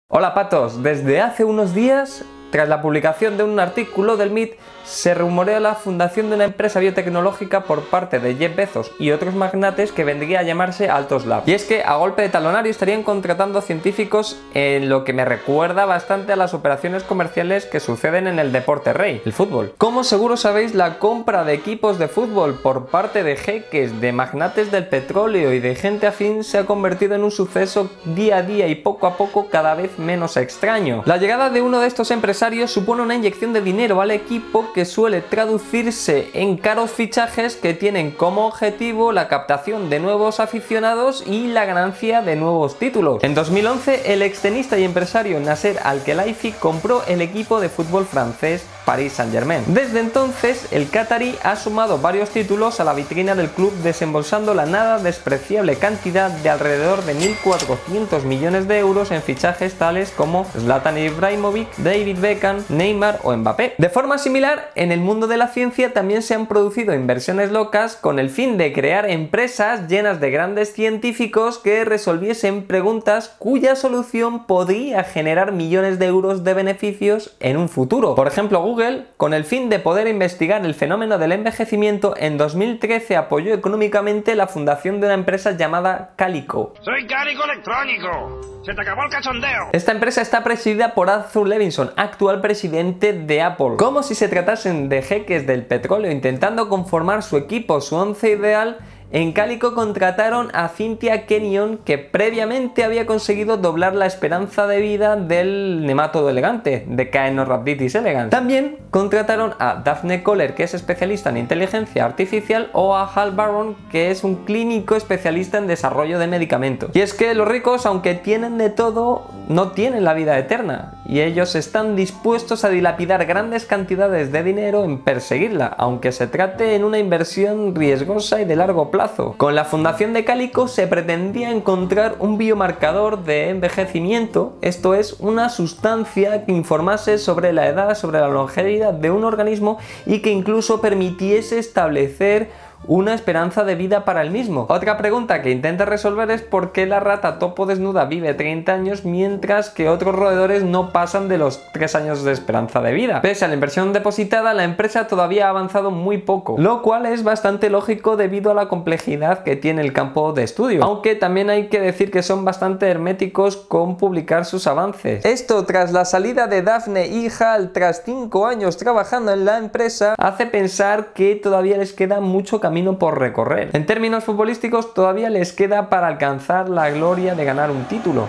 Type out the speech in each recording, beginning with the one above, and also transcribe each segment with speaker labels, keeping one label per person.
Speaker 1: Hola patos, desde hace unos días, tras la publicación de un artículo del MIT, se rumorea la fundación de una empresa biotecnológica por parte de Jeff Bezos y otros magnates que vendría a llamarse Altos Labs. Y es que a golpe de talonario estarían contratando científicos en lo que me recuerda bastante a las operaciones comerciales que suceden en el deporte rey, el fútbol. Como seguro sabéis, la compra de equipos de fútbol por parte de jeques, de magnates del petróleo y de gente afín se ha convertido en un suceso día a día y poco a poco cada vez menos extraño. La llegada de uno de estos empresarios supone una inyección de dinero al equipo que suele traducirse en caros fichajes que tienen como objetivo la captación de nuevos aficionados y la ganancia de nuevos títulos. En 2011, el extenista y empresario Nasser Al-Khelaifi compró el equipo de fútbol francés Paris Saint-Germain. Desde entonces, el qatarí ha sumado varios títulos a la vitrina del club, desembolsando la nada despreciable cantidad de alrededor de 1.400 millones de euros en fichajes tales como Zlatan Ibrahimovic, David Beckham, Neymar o Mbappé. De forma similar, en el mundo de la ciencia también se han producido inversiones locas con el fin de crear empresas llenas de grandes científicos que resolviesen preguntas cuya solución podría generar millones de euros de beneficios en un futuro. Por ejemplo, Google, con el fin de poder investigar el fenómeno del envejecimiento, en 2013 apoyó económicamente la fundación de una empresa llamada Calico.
Speaker 2: ¡Soy Calico Electrónico! ¡Se te acabó el cachondeo!
Speaker 1: Esta empresa está presidida por Arthur Levinson, actual presidente de Apple. Como si se tratasen de jeques del petróleo intentando conformar su equipo, su once ideal, en Calico contrataron a Cynthia Kenyon, que previamente había conseguido doblar la esperanza de vida del nematodo elegante, de Caenorhabditis elegans. También contrataron a Daphne Koller, que es especialista en inteligencia artificial, o a Hal Barron, que es un clínico especialista en desarrollo de medicamentos. Y es que los ricos, aunque tienen de todo, no tienen la vida eterna, y ellos están dispuestos a dilapidar grandes cantidades de dinero en perseguirla, aunque se trate en una inversión riesgosa y de largo plazo. Con la fundación de Calico se pretendía encontrar un biomarcador de envejecimiento, esto es, una sustancia que informase sobre la edad, sobre la longevidad de un organismo y que incluso permitiese establecer una esperanza de vida para el mismo. Otra pregunta que intenta resolver es por qué la rata topo desnuda vive 30 años mientras que otros roedores no pasan de los 3 años de esperanza de vida. Pese a la inversión depositada, la empresa todavía ha avanzado muy poco, lo cual es bastante lógico debido a la complejidad que tiene el campo de estudio, aunque también hay que decir que son bastante herméticos con publicar sus avances. Esto, tras la salida de Daphne y Hal tras 5 años trabajando en la empresa, hace pensar que todavía les queda mucho camino por recorrer. En términos futbolísticos, todavía les queda para alcanzar la gloria de ganar un título.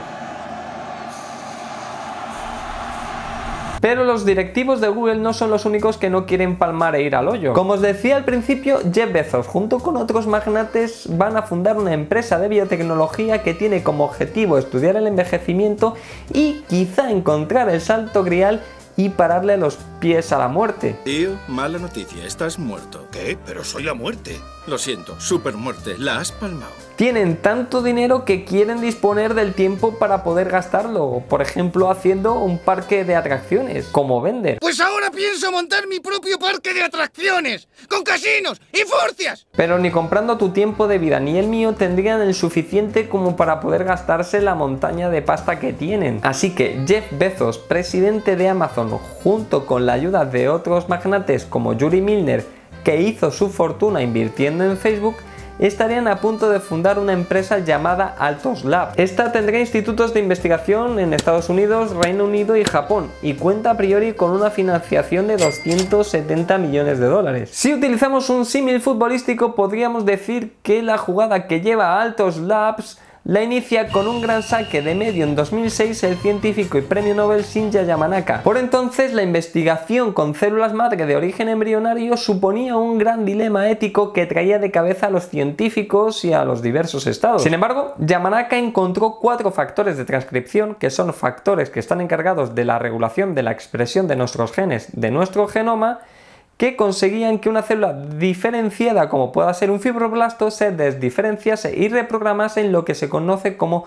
Speaker 1: Pero los directivos de Google no son los únicos que no quieren palmar e ir al hoyo. Como os decía al principio, Jeff Bezos junto con otros magnates van a fundar una empresa de biotecnología que tiene como objetivo estudiar el envejecimiento y quizá encontrar el santo grial y pararle los pies a la muerte.
Speaker 3: Tío, mala noticia, estás muerto.
Speaker 2: ¿Qué? Pero soy la muerte.
Speaker 3: Lo siento, super muerte, la has palmado.
Speaker 1: Tienen tanto dinero que quieren disponer del tiempo para poder gastarlo, por ejemplo haciendo un parque de atracciones, como Vender.
Speaker 2: Pues ahora pienso montar mi propio parque de atracciones, con casinos y furcias.
Speaker 1: Pero ni comprando tu tiempo de vida ni el mío tendrían el suficiente como para poder gastarse la montaña de pasta que tienen. Así que Jeff Bezos, presidente de Amazon, junto con la ayuda de otros magnates como Yuri Milner, que hizo su fortuna invirtiendo en Facebook, estarían a punto de fundar una empresa llamada Altos Labs. Esta tendrá institutos de investigación en Estados Unidos, Reino Unido y Japón y cuenta a priori con una financiación de 270 millones de dólares. Si utilizamos un símil futbolístico, podríamos decir que la jugada que lleva a Altos Labs la inicia con un gran saque de medio en 2006 el científico y premio Nobel Shinya Yamanaka. Por entonces, la investigación con células madre de origen embrionario suponía un gran dilema ético que traía de cabeza a los científicos y a los diversos estados. Sin embargo, Yamanaka encontró 4 factores de transcripción, que son factores que están encargados de la regulación de la expresión de nuestros genes de nuestro genoma, que conseguían que una célula diferenciada como pueda ser un fibroblasto se desdiferenciase y reprogramase en lo que se conoce como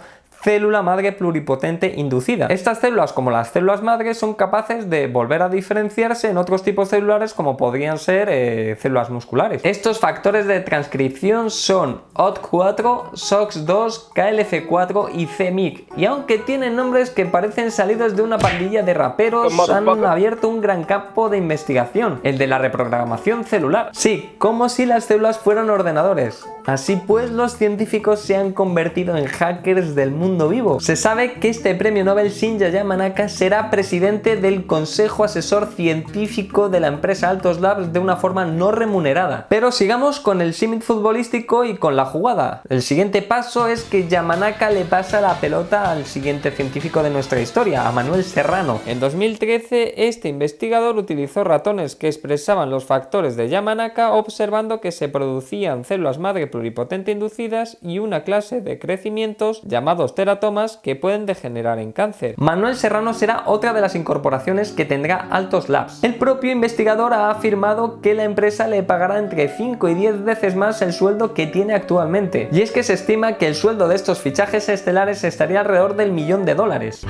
Speaker 1: célula madre pluripotente inducida. Estas células, como las células madre, son capaces de volver a diferenciarse en otros tipos celulares como podrían ser células musculares. Estos factores de transcripción son OT4, SOX2, KLF4 y CMYC, y aunque tienen nombres que parecen salidos de una pandilla de raperos, han abierto un gran campo de investigación, el de la reprogramación celular. Sí, como si las células fueran ordenadores. Así pues, los científicos se han convertido en hackers del mundo vivo. Se sabe que este premio Nobel Shinya Yamanaka será presidente del Consejo Asesor Científico de la empresa Altos Labs de una forma no remunerada. Pero sigamos con el símil futbolístico y con la jugada. El siguiente paso es que Yamanaka le pasa la pelota al siguiente científico de nuestra historia, a Manuel Serrano. En 2013, este investigador utilizó ratones que expresaban los factores de Yamanaka, observando que se producían células madre pluripotente inducidas y una clase de crecimientos llamados teratomas que pueden degenerar en cáncer. Manuel Serrano será otra de las incorporaciones que tendrá Altos Labs. El propio investigador ha afirmado que la empresa le pagará entre 5 y 10 veces más el sueldo que tiene actualmente. Y es que se estima que el sueldo de estos fichajes estelares estaría alrededor del $1.000.000.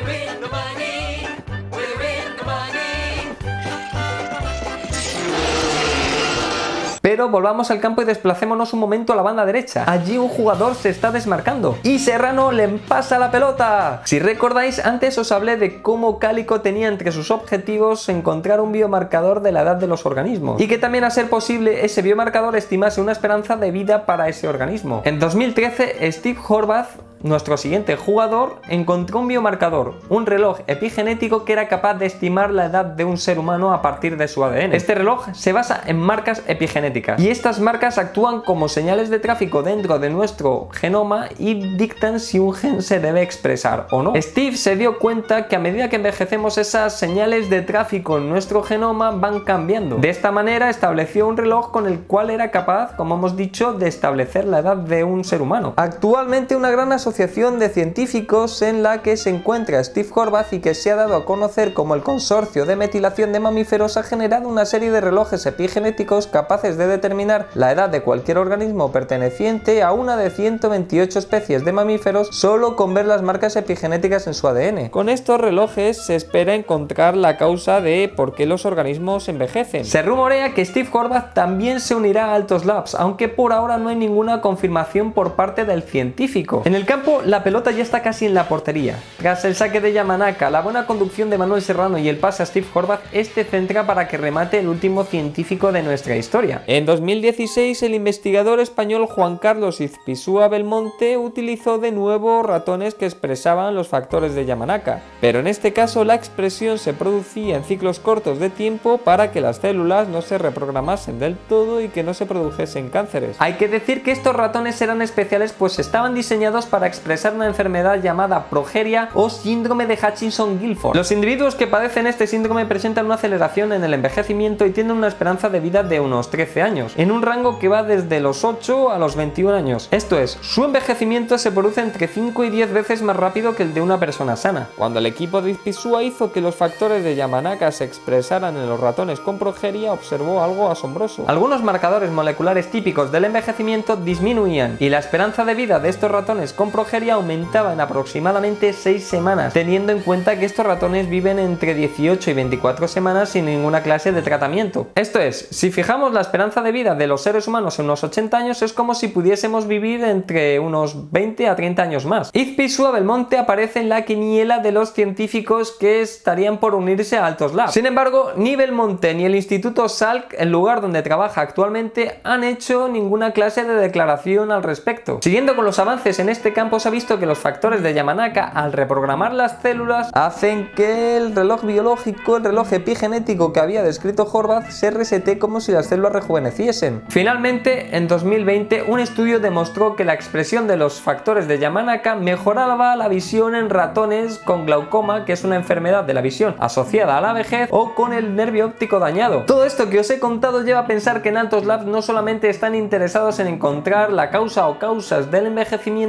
Speaker 1: Pero volvamos al campo y desplacémonos un momento a la banda derecha. Allí un jugador se está desmarcando y Serrano le pasa la pelota. Si recordáis, antes os hablé de cómo Cálico tenía entre sus objetivos encontrar un biomarcador de la edad de los organismos y que también, a ser posible, ese biomarcador estimase una esperanza de vida para ese organismo. En 2013, Steve Horvath, nuestro siguiente jugador, encontró un biomarcador, un reloj epigenético que era capaz de estimar la edad de un ser humano a partir de su ADN. Este reloj se basa en marcas epigenéticas y estas marcas actúan como señales de tráfico dentro de nuestro genoma y dictan si un gen se debe expresar o no. Steve se dio cuenta que a medida que envejecemos, esas señales de tráfico en nuestro genoma van cambiando. De esta manera estableció un reloj con el cual era capaz, como hemos dicho, de establecer la edad de un ser humano. Actualmente una gran asociación de científicos en la que se encuentra Steve Horvath y que se ha dado a conocer como el Consorcio de Metilación de Mamíferos ha generado una serie de relojes epigenéticos capaces de determinar la edad de cualquier organismo perteneciente a una de 128 especies de mamíferos solo con ver las marcas epigenéticas en su ADN. Con estos relojes se espera encontrar la causa de por qué los organismos envejecen. Se rumorea que Steve Horvath también se unirá a Altos Labs, aunque por ahora no hay ninguna confirmación por parte del científico. En el campo, la pelota ya está casi en la portería. Tras el saque de Yamanaka, la buena conducción de Manuel Serrano y el pase a Steve Horvath, este centra para que remate el último científico de nuestra historia. En 2016, el investigador español Juan Carlos Izpisúa Belmonte utilizó de nuevo ratones que expresaban los factores de Yamanaka, pero en este caso la expresión se producía en ciclos cortos de tiempo para que las células no se reprogramasen del todo y que no se produjesen cánceres. Hay que decir que estos ratones eran especiales, pues estaban diseñados para expresar una enfermedad llamada progeria o síndrome de Hutchinson-Gilford. Los individuos que padecen este síndrome presentan una aceleración en el envejecimiento y tienen una esperanza de vida de unos 13 años, en un rango que va desde los 8 a los 21 años. Esto es, su envejecimiento se produce entre 5 y 10 veces más rápido que el de una persona sana. Cuando el equipo de Izpisúa hizo que los factores de Yamanaka se expresaran en los ratones con progeria, observó algo asombroso. Algunos marcadores moleculares típicos del envejecimiento disminuían y la esperanza de vida de estos ratones con progeria aumentaba en aproximadamente 6 semanas, teniendo en cuenta que estos ratones viven entre 18 y 24 semanas sin ninguna clase de tratamiento. Esto es, si fijamos la esperanza de vida de los seres humanos en unos 80 años, es como si pudiésemos vivir entre unos 20 a 30 años más. Izpisúa Belmonte aparece en la quiniela de los científicos que estarían por unirse a Altos Labs. Sin embargo, ni Belmonte ni el Instituto Salk, el lugar donde trabaja actualmente, han hecho ninguna clase de declaración al respecto. Siguiendo con los avances en este campo, se ha visto que los factores de Yamanaka, al reprogramar las células, hacen que el reloj biológico, el reloj epigenético que había descrito Horvath, se resete como si las células rejuveneciesen. Finalmente, en 2020, un estudio demostró que la expresión de los factores de Yamanaka mejoraba la visión en ratones con glaucoma, que es una enfermedad de la visión asociada a la vejez, o con el nervio óptico dañado. Todo esto que os he contado lleva a pensar que en Altos Labs no solamente están interesados en encontrar la causa o causas del envejecimiento, sino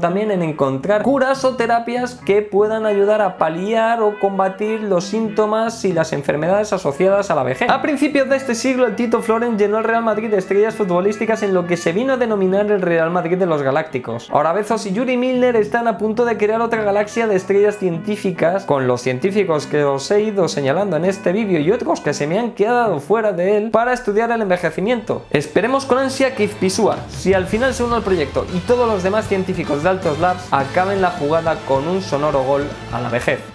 Speaker 1: también en encontrar curas o terapias que puedan ayudar a paliar o combatir los síntomas y las enfermedades asociadas a la vejez. A principios de este siglo, el Tito Florent llenó el Real Madrid de estrellas futbolísticas en lo que se vino a denominar el Real Madrid de los Galácticos. Ahora Bezos y Yuri Milner están a punto de crear otra galaxia de estrellas científicas, con los científicos que os he ido señalando en este vídeo y otros que se me han quedado fuera de él, para estudiar el envejecimiento. Esperemos con ansia que Izpisua, si al final se une al proyecto y todos los demás científicos de Altos Labs, acaben la jugada con un sonoro gol a la vejez.